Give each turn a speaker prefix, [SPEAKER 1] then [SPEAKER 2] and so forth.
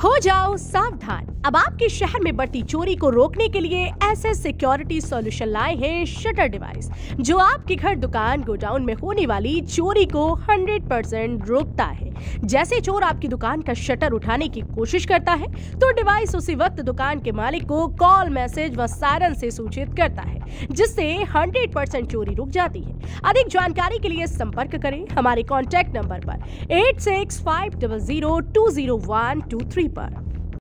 [SPEAKER 1] हो जाओ सावधान। अब आपके शहर में बढ़ती चोरी को रोकने के लिए एसएस सिक्योरिटी सॉल्यूशन लाए हैं शटर डिवाइस, जो आपके घर, दुकान, गोडाउन में होने वाली चोरी को 100% रोकता है। जैसे चोर आपकी दुकान का शटर उठाने की कोशिश करता है, तो डिवाइस उसी वक्त दुकान के मालिक को कॉल, मैसेज व सायरन से सूचित करता है, जिससे 100% चोरी रुक जाती है। अधिक जानकारी के लिए संपर्क करें हमारे कॉन्टैक्ट नंबर पर 8650020123 पर।